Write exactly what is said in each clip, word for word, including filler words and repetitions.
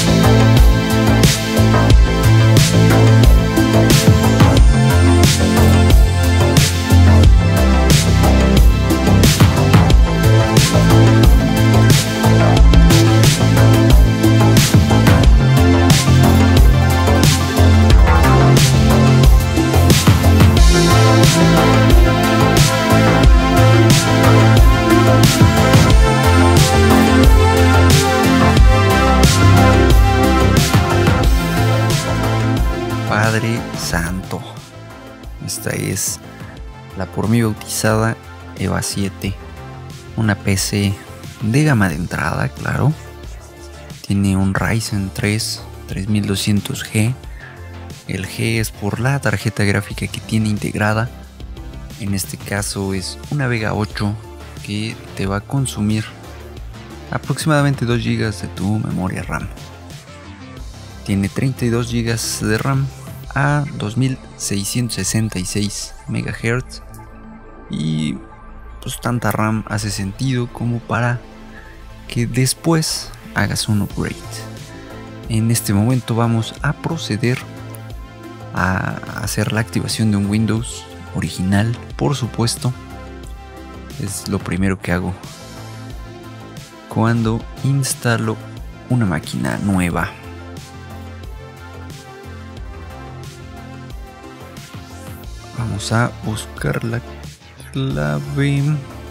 Padre Santo, esta es la por mí bautizada EVA siete, una P C de gama de entrada, claro. Tiene un Ryzen tres tres mil doscientos G. El G es por la tarjeta gráfica que tiene integrada. En este caso es una Vega ocho que te va a consumir aproximadamente dos gigas de tu memoria RAM. Tiene treinta y dos gigas de RAM a dos mil seiscientos sesenta y seis megahertz, y pues tanta RAM hace sentido como para que después hagas un upgrade. En este momento vamos a proceder a hacer la activación de un Windows original, por supuesto. Es lo primero que hago cuando instalo una máquina nueva. Vamos a buscar la clave.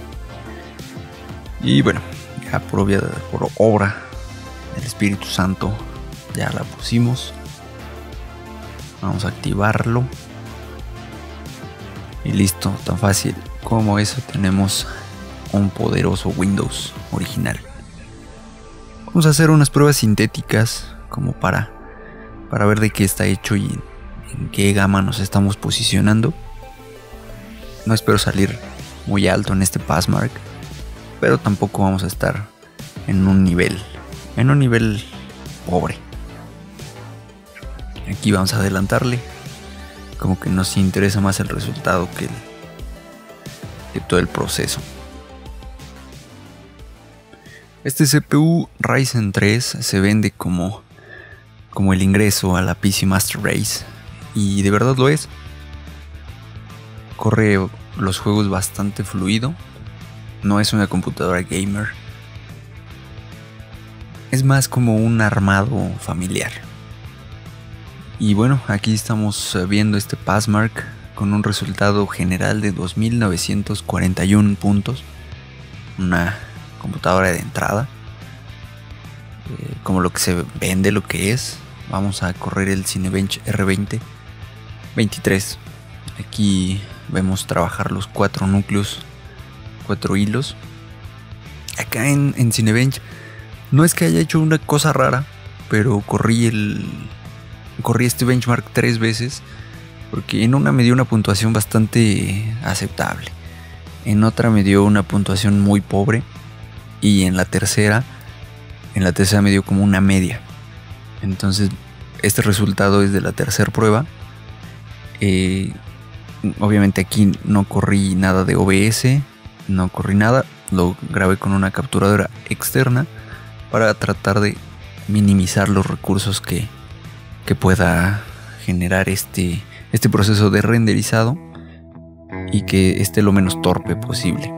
Y bueno, ya por, obvia, por obra del Espíritu Santo ya la pusimos. Vamos a activarlo. Y listo, tan fácil como eso, tenemos un poderoso Windows original. Vamos a hacer unas pruebas sintéticas como para, para ver de qué está hecho y en qué gama nos estamos posicionando. No espero salir muy alto en este passmark, pero tampoco vamos a estar en un nivel, en un nivel pobre. Aquí vamos a adelantarle, como que nos interesa más el resultado que, el, que todo el proceso. Este C P U Ryzen tres se vende como, como el ingreso a la P C Master Race, y de verdad lo es. Corre los juegos bastante fluido. No es una computadora gamer. Es más como un armado familiar. Y bueno, aquí estamos viendo este passmark con un resultado general de dos mil novecientos cuarenta y uno puntos. Una computadora de entrada, eh, como lo que se vende, lo que es. Vamos a correr el Cinebench R veinte veintitrés. Aquí vemos trabajar los cuatro núcleos, cuatro hilos. Acá en, en Cinebench no es que haya hecho una cosa rara, pero corrí el corrí este benchmark tres veces, porque en una me dio una puntuación bastante aceptable, en otra me dio una puntuación muy pobre, y en la tercera en la tercera me dio como una media. Entonces este resultado es de la tercera prueba. eh, Obviamente aquí no corrí nada de O B S, no corrí nada, lo grabé con una capturadora externa para tratar de minimizar los recursos que, que pueda generar este, este proceso de renderizado y que esté lo menos torpe posible.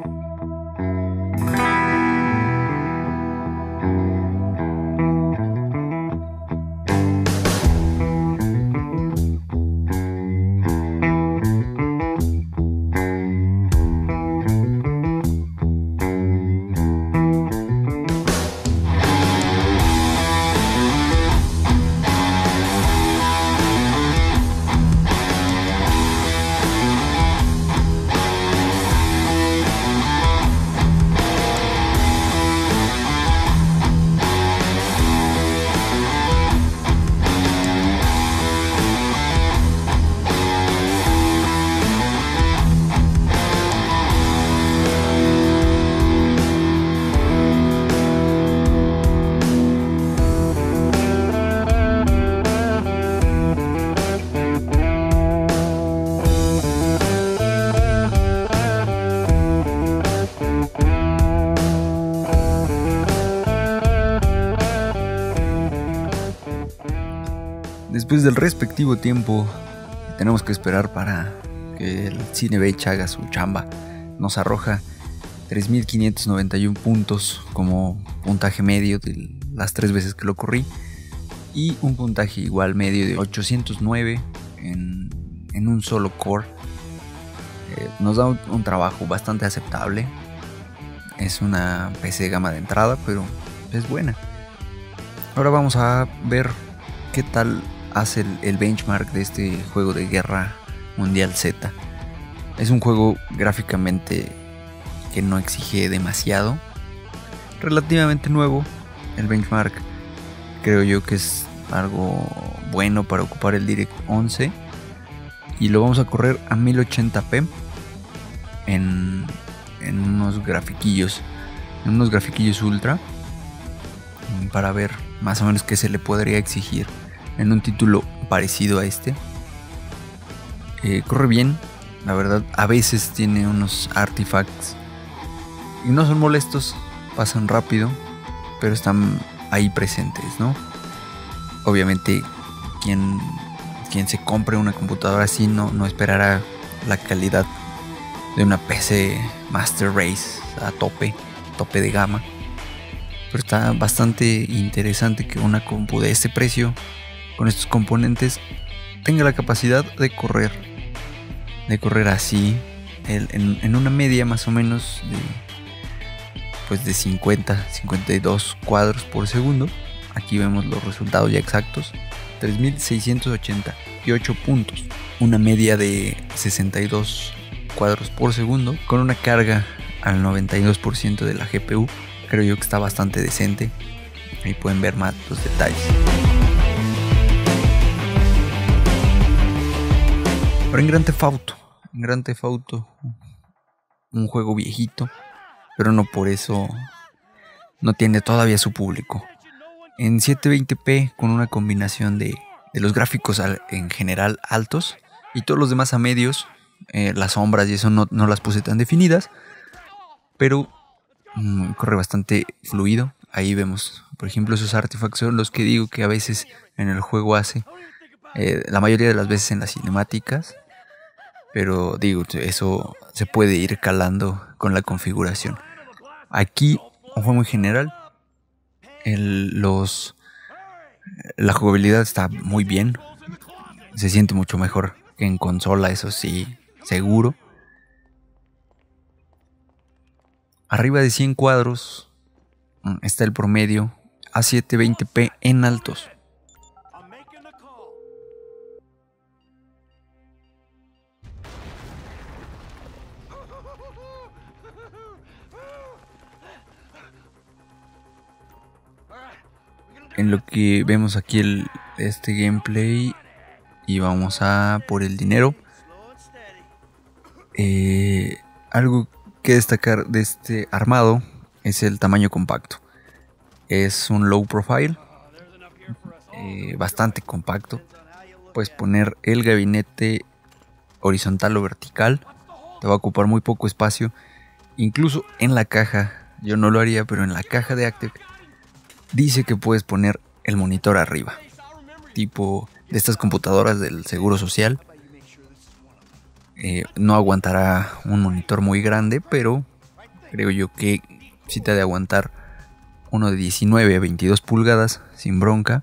Después del respectivo tiempo que tenemos que esperar para que el Cinebench haga su chamba, nos arroja tres mil quinientos noventa y uno puntos como puntaje medio de las tres veces que lo corrí, y un puntaje igual medio de ochocientos nueve en, en un solo core. Eh, nos da un, un trabajo bastante aceptable. Es una P C de gama de entrada, pero es buena. Ahora vamos a ver qué tal hace el, el benchmark de este juego de Guerra Mundial Z. Es un juego gráficamente que no exige demasiado, relativamente nuevo. El benchmark creo yo que es algo bueno para ocupar el DirectX once, y lo vamos a correr a mil ochenta p en, en unos grafiquillos en unos grafiquillos ultra, para ver más o menos qué se le podría exigir en un título parecido a este. Eh, corre bien, la verdad. A veces tiene unos artifacts y no son molestos, pasan rápido, pero están ahí presentes, ¿no? Obviamente quien, quien se compre una computadora así no, no esperará la calidad de una P C Master Race a tope, tope de gama. Pero está bastante interesante que una compu de este precio, con estos componentes, tenga la capacidad de correr, de correr así, el, en, en una media más o menos de, pues de cincuenta, cincuenta y dos cuadros por segundo. Aquí vemos los resultados ya exactos: tres mil seiscientos ochenta y ocho puntos, una media de sesenta y dos cuadros por segundo, con una carga al noventa y dos por ciento de la G P U. Creo yo que está bastante decente. Ahí pueden ver más los detalles. Pero en Grand Theft Auto, en Grand Theft Auto, un juego viejito, pero no por eso no tiene todavía su público. En setecientos veinte p, con una combinación de, de los gráficos al, en general altos, y todos los demás a medios, eh, las sombras y eso no, no las puse tan definidas, pero mm, corre bastante fluido. Ahí vemos, por ejemplo, esos artefactos son los que digo que a veces en el juego hace, eh, la mayoría de las veces en las cinemáticas, pero digo, eso se puede ir calando con la configuración. Aquí un juego muy general. El, los, la jugabilidad está muy bien, se siente mucho mejor que en consola, eso sí, seguro. Arriba de cien cuadros está el promedio a setecientos veinte p en altos. En lo que vemos aquí el, este gameplay, y vamos a por el dinero. Eh, algo que destacar de este armado es el tamaño compacto. Es un low profile, eh, bastante compacto. Puedes poner el gabinete horizontal o vertical, te va a ocupar muy poco espacio. Incluso en la caja, yo no lo haría, pero en la caja de Actec dice que puedes poner el monitor arriba, tipo de estas computadoras del Seguro Social. Eh, no aguantará un monitor muy grande, pero creo yo que sí te ha de aguantar uno de diecinueve a veintidós pulgadas sin bronca.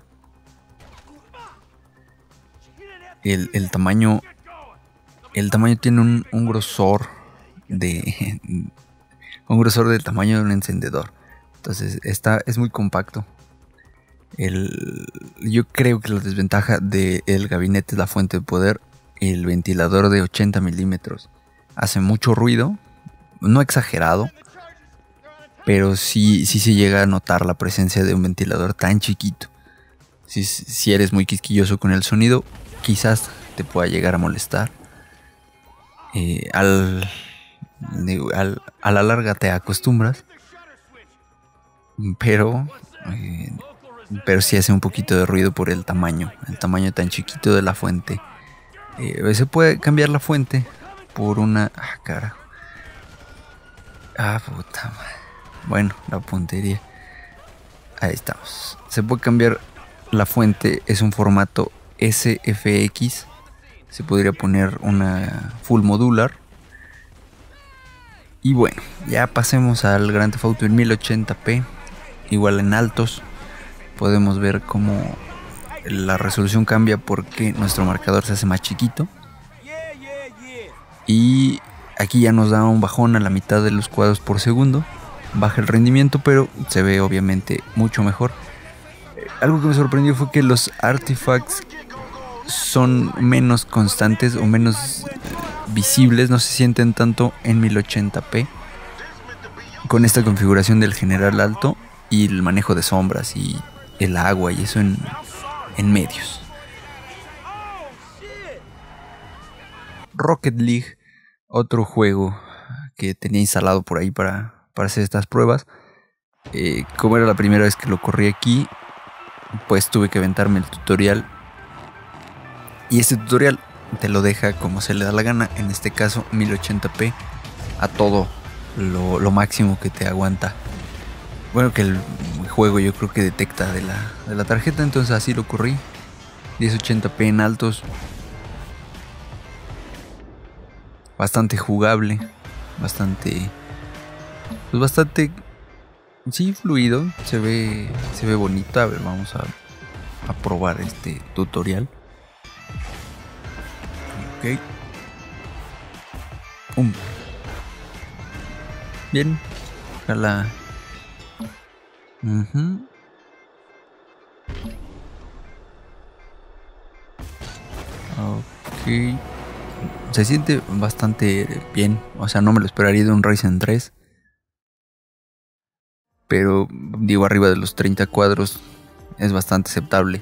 El, el tamaño el tamaño tiene un, un grosor de un grosor del tamaño de un encendedor. Entonces está, es muy compacto. El, yo creo que la desventaja del gabinete es la fuente de poder. El ventilador de ochenta milímetros hace mucho ruido, no exagerado, pero sí, sí se llega a notar la presencia de un ventilador tan chiquito. Si, si eres muy quisquilloso con el sonido, quizás te pueda llegar a molestar. Eh, al, al, a la larga te acostumbras, pero eh, pero sí hace un poquito de ruido por el tamaño, el tamaño tan chiquito de la fuente. Eh, se puede cambiar la fuente por una... Ah, carajo. Ah, puta madre. Bueno, la puntería. Ahí estamos. Se puede cambiar la fuente, es un formato S F X. Se podría poner una full modular. Y bueno, ya pasemos al Grand Theft Auto en mil ochenta p. Igual en altos podemos ver cómo la resolución cambia porque nuestro marcador se hace más chiquito. Y aquí ya nos da un bajón a la mitad de los cuadros por segundo. Baja el rendimiento, pero se ve obviamente mucho mejor. Algo que me sorprendió fue que los artifacts son menos constantes o menos visibles, no se sienten tanto en mil ochenta p con esta configuración del general alto y el manejo de sombras y el agua y eso en, en medios. Rocket League, otro juego que tenía instalado por ahí para, para hacer estas pruebas. Eh, como era la primera vez que lo corrí aquí, pues tuve que aventarme el tutorial. Y este tutorial te lo deja como se le da la gana, en este caso mil ochenta p a todo lo, lo máximo que te aguanta. Bueno, que el juego yo creo que detecta de la, de la tarjeta, entonces así lo corrí. mil ochenta p en altos. Bastante jugable, bastante, pues bastante, sí, fluido, se ve, se ve bonito. A ver, vamos a, a probar este tutorial. Ok. Pum. Bien. Ojalá. Uh-huh. Ok. Se siente bastante bien. O sea, no me lo esperaría de un Ryzen tres. Pero digo, arriba de los treinta cuadros es bastante aceptable.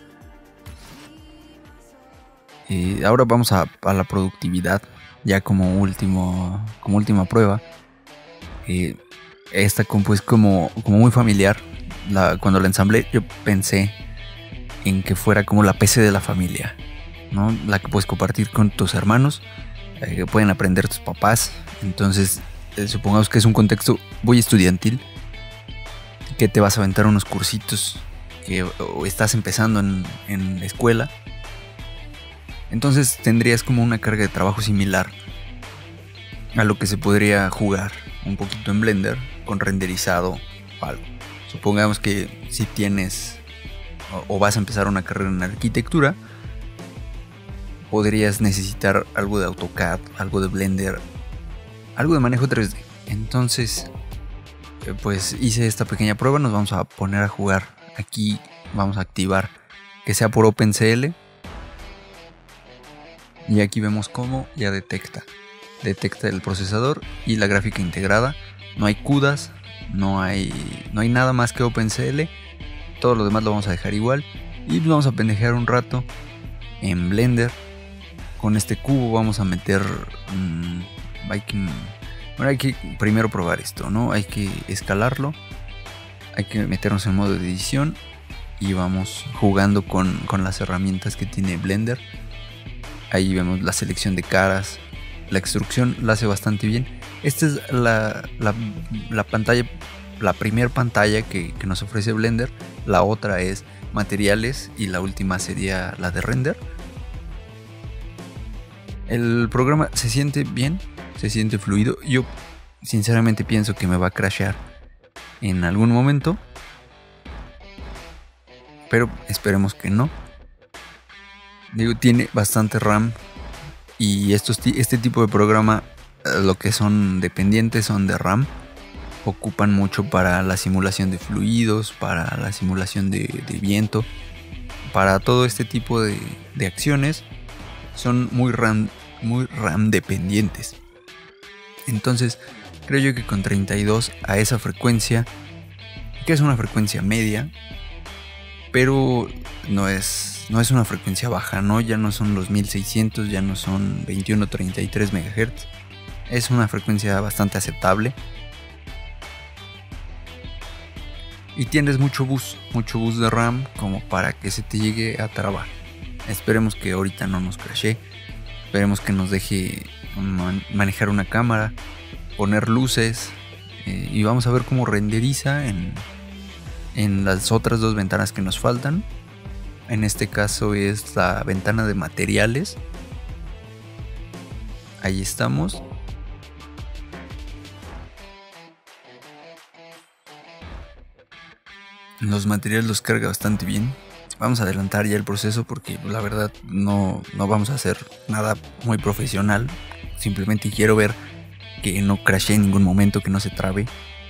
Eh, ahora vamos a, a la productividad. Ya como último, como última prueba. Eh, esta compu es como, como muy familiar. La, cuando la ensamblé yo pensé en que fuera como la P C de la familia, ¿no? La que puedes compartir con tus hermanos, eh, que pueden aprender tus papás. Entonces eh, supongamos que es un contexto muy estudiantil, que te vas a aventar unos cursitos, que o estás empezando en, en la escuela. Entonces tendrías como una carga de trabajo similar a lo que se podría jugar un poquito en Blender con renderizado o algo. Supongamos que si tienes o, o vas a empezar una carrera en arquitectura, podrías necesitar algo de AutoCAD, algo de Blender, algo de manejo tres D. Entonces, eh, pues hice esta pequeña prueba. Nos vamos a poner a jugar. Aquí vamos a activar que sea por OpenCL. Y aquí vemos cómo ya detecta. Detecta el procesador y la gráfica integrada. No hay CUDAs, no hay, no hay nada más que OpenCL. Todo lo demás lo vamos a dejar igual. Y vamos a pendejear un rato en Blender. Con este cubo vamos a meter... Mmm, hay que, bueno, hay que primero probar esto, ¿no? Hay que escalarlo. Hay que meternos en modo de edición. Y vamos jugando con, con las herramientas que tiene Blender. Ahí vemos la selección de caras. La extrusión la hace bastante bien. Esta es la, la, la pantalla, la primera pantalla que, que nos ofrece Blender. La otra es materiales y la última sería la de render. El programa se siente bien, se siente fluido. Yo sinceramente pienso que me va a crashear en algún momento, pero esperemos que no. Digo, tiene bastante RAM. Y estos, este tipo de programa, lo que son dependientes son de RAM. Ocupan mucho para la simulación de fluidos, para la simulación de, de viento. Para todo este tipo de, de acciones son muy RAM, muy RAM dependientes. Entonces creo yo que con treinta y dos a esa frecuencia, que es una frecuencia media, pero no es, no es una frecuencia baja, ¿no? Ya no son los mil seiscientos, ya no son veintiuno treinta y tres megahertz. Es una frecuencia bastante aceptable. Y tienes mucho bus, mucho bus de RAM como para que se te llegue a trabar. Esperemos que ahorita no nos crashee. Esperemos que nos deje man- manejar una cámara, poner luces. Eh, y vamos a ver cómo renderiza en, en las otras dos ventanas que nos faltan. En este caso es la ventana de materiales. Ahí estamos. Los materiales los carga bastante bien. Vamos a adelantar ya el proceso porque la verdad no, no vamos a hacer nada muy profesional. Simplemente quiero ver que no crashee en ningún momento, que no se trabe,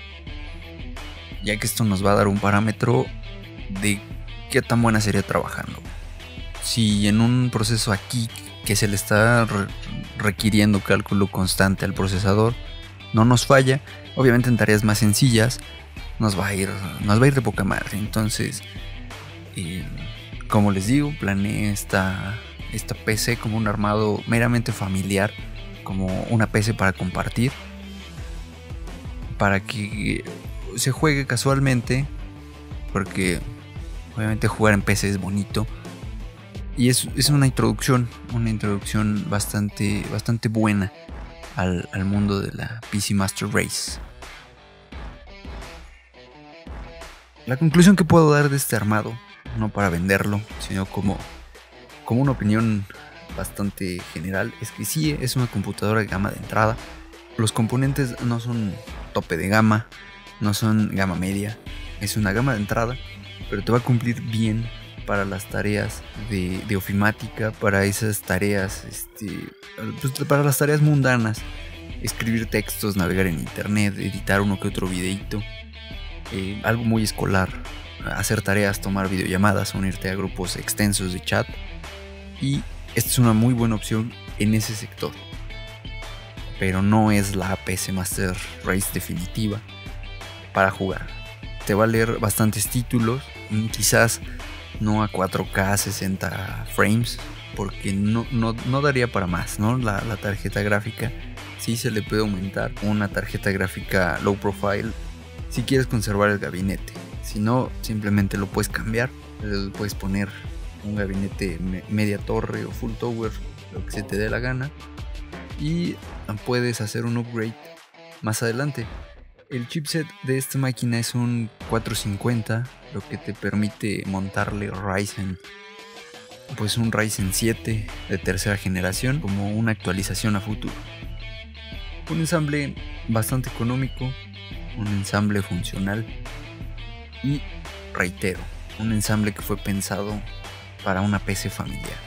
ya que esto nos va a dar un parámetro de qué tan buena sería trabajando. Si en un proceso aquí que se le está re requiriendo cálculo constante al procesador no nos falla, obviamente en tareas más sencillas nos va a ir, nos va a ir de poca madre. Entonces, eh, como les digo, planeé esta, esta P C como un armado meramente familiar, como una P C para compartir, para que se juegue casualmente, porque obviamente jugar en P C es bonito. Y es, es una introducción, una introducción bastante, bastante buena al, al mundo de la P C Master Race. La conclusión que puedo dar de este armado, no para venderlo, sino como, como una opinión bastante general, es que sí es una computadora de gama de entrada. Los componentes no son tope de gama, no son gama media, es una gama de entrada, pero te va a cumplir bien para las tareas de, de ofimática, para esas tareas, este, pues para las tareas mundanas, escribir textos, navegar en internet, editar uno que otro videito, eh, algo muy escolar, hacer tareas, tomar videollamadas, unirte a grupos extensos de chat. Y esta es una muy buena opción en ese sector, pero no es la P C Master Race definitiva para jugar. Te va a leer bastantes títulos, quizás no a cuatro K sesenta frames, porque no, no, no daría para más, ¿no? La, la tarjeta gráfica sí se le puede aumentar una tarjeta gráfica low profile si quieres conservar el gabinete. Si no, simplemente lo puedes cambiar, le puedes poner un gabinete me, media torre o full tower, lo que se te dé la gana, y puedes hacer un upgrade más adelante. El chipset de esta máquina es un cuatrocientos cincuenta, lo que te permite montarle Ryzen, pues un Ryzen siete de tercera generación, como una actualización a futuro. Un ensamble bastante económico, un ensamble funcional y, reitero, un ensamble que fue pensado para una P C familiar.